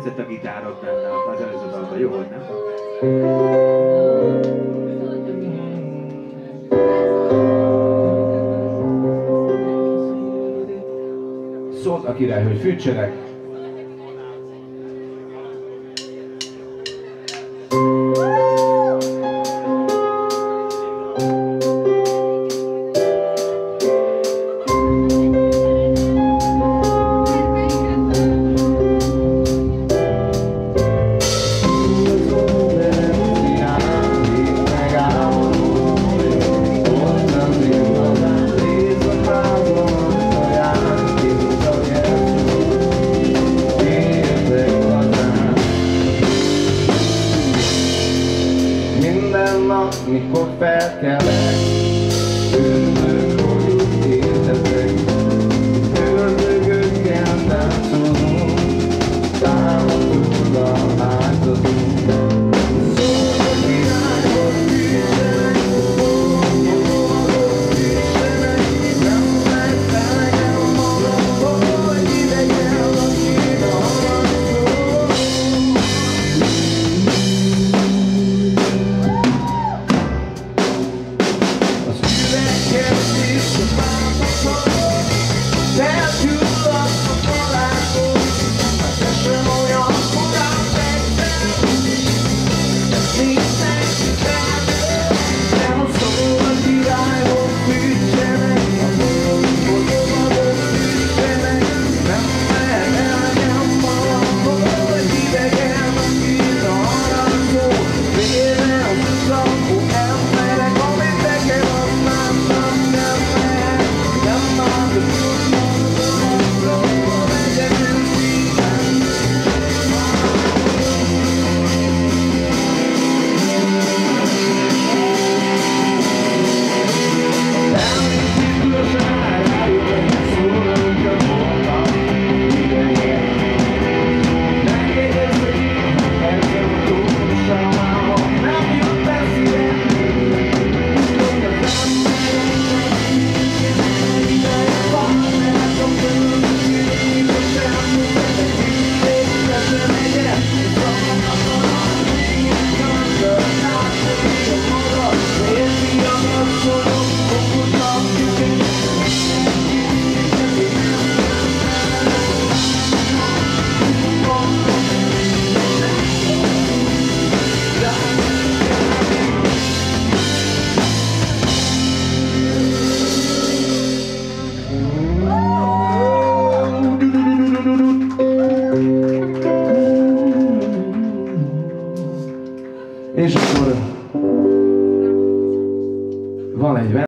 tetszett a gitárod benne az előző dalban, jó volt, nem? Szólt a király, hogy fűtsenek. Mikor felkelek, örülök, hogy úgy értetek, ördögökkel táncolunk, támadóra átadunk. Szól a király, hogy fűtsenek, nem lehet elegem magamból, hogy idegen lakik a harcból. És akkor van egy